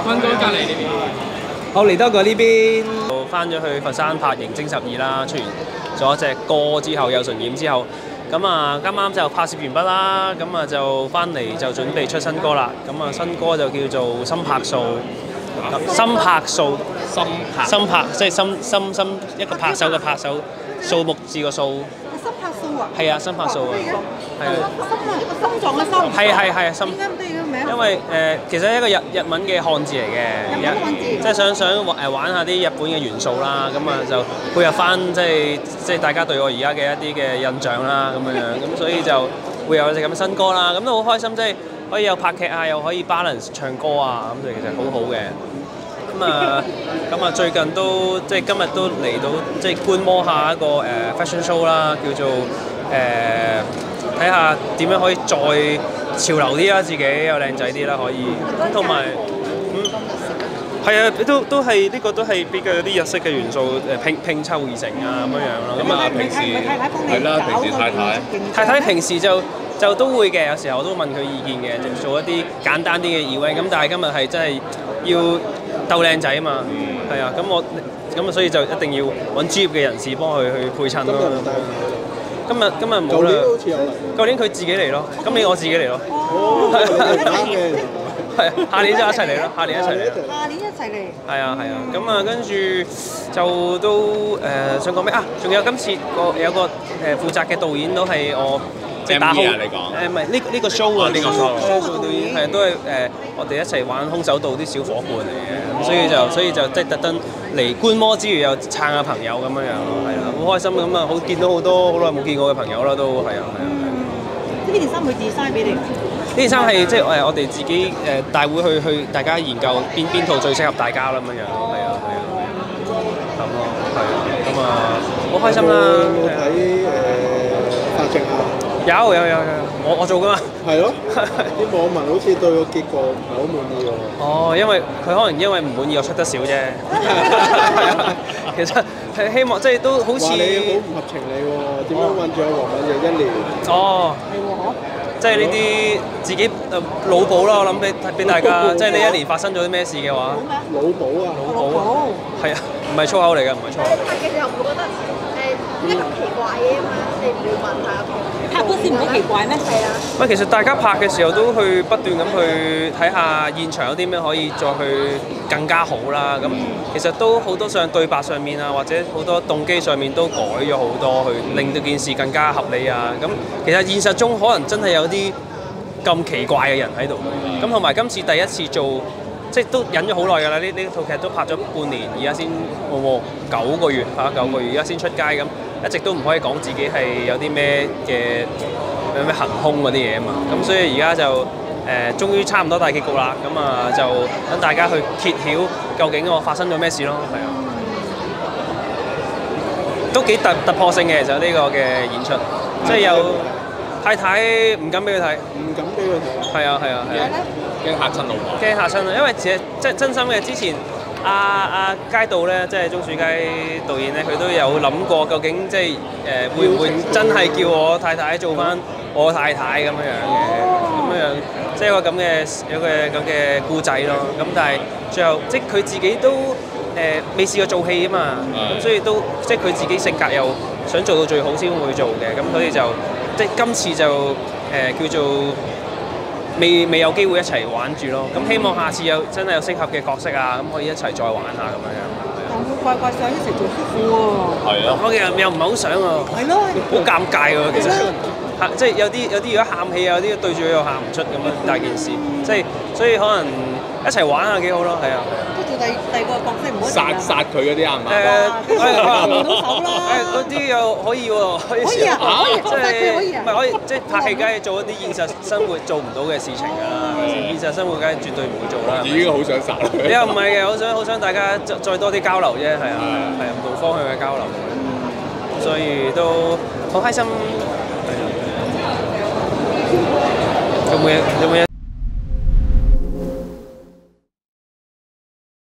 溫哥隔離呢邊。 我嚟多過呢邊。 翻咗去佛山拍《刑偵12》啦，出完咗隻歌之後，有巡演之後，咁啊啱啱就拍攝完畢啦，咁啊就翻嚟就準備出新歌啦。咁啊新歌就叫做《心拍數》，心拍數，心拍即係心一個拍手嘅拍手，數目字個數。 心拍數啊？ 係啊，心拍數啊，係啊。 心啊，個心臟嘅心。 係啊，心。 點解唔得要個名？ 因為其實係一個日文嘅漢字嚟嘅，即係想玩下啲日本嘅元素啦，咁啊就配合翻即係大家對我而家嘅一啲嘅印象啦，咁樣，咁所以就會有隻咁嘅新歌啦，咁都好開心，即係可以有拍劇啊，又可以 balance 唱歌啊，咁就其實好好嘅。咁啊最近都即係今日都嚟到即係觀摩下一個fashion show 啦，叫做睇下點樣可以再潮流啲啦，自己又靚仔啲啦，可以。咁同埋係啊，都係呢個都係比較有啲日式嘅元素拼湊而成啊咁樣咯。咁啊平時係啦，平時太太平時就都會嘅，有時候我都問佢意見嘅，就做一啲簡單啲嘅 event。咁但係今日係真係要鬥靚仔啊嘛，係啊，咁所以就一定要揾專業嘅人士幫佢去配襯咯。今日冇啦，舊年佢自己嚟咯，今年我自己嚟咯。係啊，下年就一齊嚟咯，下年一齊嚟。 下年一齊嚟。 係啊，咁啊跟住就都想講咩啊？仲有今次有個負責嘅導演都係我。即係打好你講唔係呢個 show 啊，呢個 show 導演係都係我哋一齊玩空手道啲小伙伴嚟嘅，所以就即係特登嚟觀摩之餘又撐下朋友咁樣樣咯，係啦，好開心咁啊！見到好多好耐冇見過嘅朋友啦，都係啊。 呢件衫佢 design 俾你？呢件衫係即係我哋自己大會去大家研究邊套最適合大家啦咁樣樣咯，係啊，咁咯，係啊，咁啊好開心啦！ 睇發證啊！ 有，我做噶嘛。 係咯，啲網民好似對個結果唔係好滿意喎。 哦，因為佢可能因為唔滿意我出得少啫。其實係希望即係都好似話你好唔合情理喎，點樣韞住阿黃敏奕1年？ 哦，係喎，即係呢啲自己腦補啦，我諗俾大家，即係呢1年發生咗啲咩事嘅話。 腦補啊！ 腦補啊！係啊，唔係粗口嚟㗎，唔係粗口。 拍嘅時候唔會覺得點解咁奇怪嘅嘛？你唔要問下。 拍嗰時唔好奇怪咩？係啊。 喂，其實大家拍嘅時候都去不斷咁去睇下現場有啲咩可以再去更加好啦。咁其實都好多上對白上面啊，或者好多動機上面都改咗好多，去令到件事更加合理啊。咁其實現實中可能真係有啲咁奇怪嘅人喺度。咁同埋今次第一次做，即係都忍咗好耐㗎啦。呢套劇都拍咗半年，而家先9個月拍咗9個月，而家先出街咁。一直都唔可以講自己係有啲咩嘅咩行兇嗰啲嘢啊嘛，咁所以而家就終於差唔多大結局啦，咁啊就等大家去揭曉究竟我發生咗咩事咯，係啊，都幾突破性嘅其實呢個嘅演出，即係有太太唔敢俾佢睇， 唔敢俾佢睇。 係啊， 驚嚇親老婆。 驚嚇親啊，因為其實即係真心嘅之前。阿佳導咧，即係鍾樹佳導演咧，佢都有諗過，究竟即係會唔會真係叫我太太做翻我太太咁樣嘅，即係有個咁嘅故仔咯。咁但係最後即係佢自己都未試過做戲啊嘛，咁所以都即係佢自己性格又想做到最好先會做嘅，咁所以就即係今次就叫做。未有機會一齊玩住咯，咁希望下次真係有適合嘅角色啊，咁可以一齊再玩下咁樣樣。 但會怪想一齊做夫婦喎。 係啊。 我其實又唔係好想喎。係咯。好尷尬喎，其實。即係有啲如果喊氣啊，有啲對住佢又喊唔出咁樣大件事，即係所以可能一齊玩下幾好咯，係啊。 都做第二個角色唔好。 殺佢嗰啲係嘛？ 唔到手啦。 嗰啲又可以喎，可以啊，可以即係拍戲梗係做一啲現實生活做唔到嘅事情㗎啦，現實生活梗係絕對唔會做啦。 已經好想殺啦。 你又唔係嘅，好想大家再多啲交流啫，係啊，唔同方向嘅交流，所以都好開心。有冇嘢？